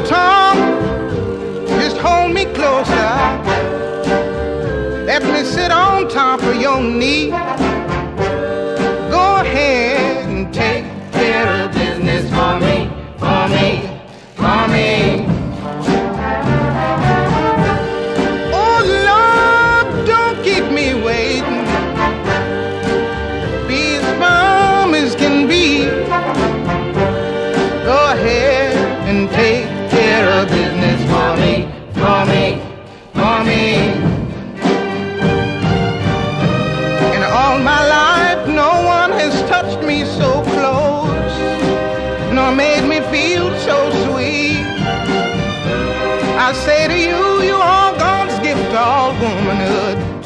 Tom, just hold me closer. Let me sit on top of your knee. Go ahead and take care of business for me, for me, for me. Oh Lord, don't keep me waiting. Be as firm as can be. Go ahead and take care of business for me, for me, for me. And all my life no one has touched me so close, nor made me feel so sweet. I say to you, you are God's gift to all womanhood.